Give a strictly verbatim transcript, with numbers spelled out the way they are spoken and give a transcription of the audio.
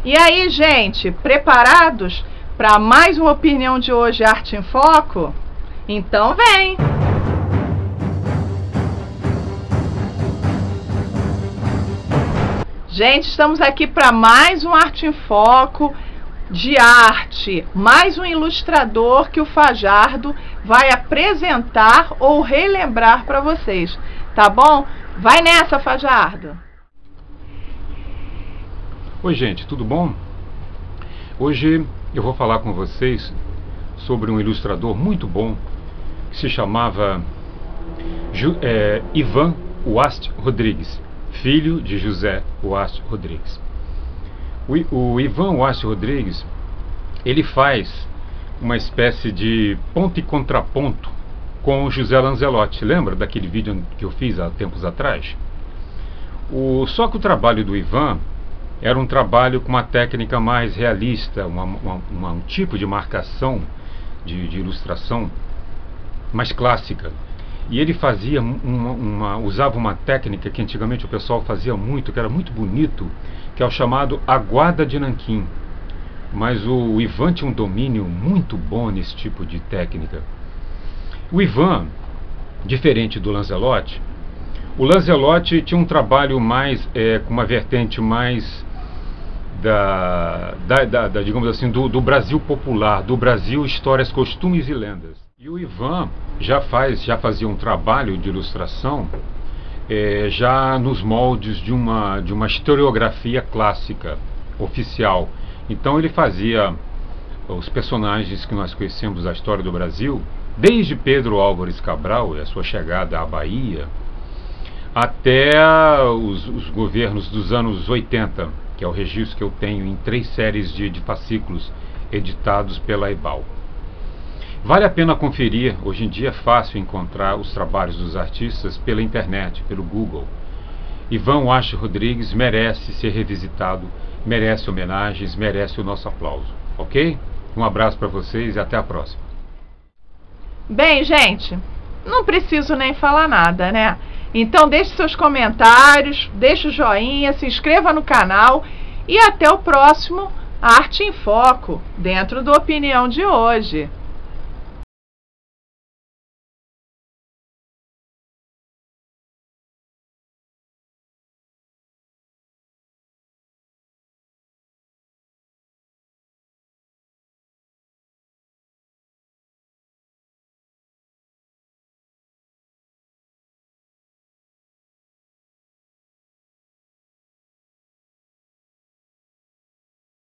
E aí, gente, preparados para mais uma opinião de hoje, Arte em Foco? Então vem! Gente, estamos aqui para mais um Arte em Foco de arte, mais um ilustrador que o Fajardo vai apresentar ou relembrar para vocês, tá bom? Vai nessa, Fajardo! Oi gente, tudo bom? Hoje eu vou falar com vocês sobre um ilustrador muito bom que se chamava Ju, é, Ivan Huast Rodrigues, filho de José Huast Rodrigues. O, o Ivan Huast Rodrigues, ele faz uma espécie de ponto e contraponto com o José Lancelotti. Lembra daquele vídeo que eu fiz há tempos atrás? O, só que o trabalho do Ivan era um trabalho com uma técnica mais realista, uma, uma, uma, um tipo de marcação, de, de ilustração mais clássica. E ele fazia uma, uma, usava uma técnica que antigamente o pessoal fazia muito, que era muito bonito, que é o chamado aguada de nanquim. Mas o, o Ivan tinha um domínio muito bom nesse tipo de técnica. O Ivan, diferente do Lancelotti, o Lancelotti tinha um trabalho mais, é, com uma vertente mais Da, da, da, da, digamos assim, do, do Brasil popular, do Brasil histórias, costumes e lendas. E o Ivan já faz, já fazia um trabalho de ilustração é, já nos moldes de uma, de uma historiografia clássica, oficial. Então ele fazia os personagens que nós conhecemos da história do Brasil, desde Pedro Álvares Cabral e a sua chegada à Bahia, até os, os governos dos anos oitenta, que é o registro que eu tenho em três séries de, de fascículos editados pela Ebal. Vale a pena conferir, hoje em dia é fácil encontrar os trabalhos dos artistas pela internet, pelo Google. Ivan Huast Rodrigues merece ser revisitado, merece homenagens, merece o nosso aplauso, ok? Um abraço para vocês e até a próxima. Bem, gente, não preciso nem falar nada, né? Então deixe seus comentários, deixe o joinha, se inscreva no canal e até o próximo Arte em Foco, dentro do Opinião de hoje.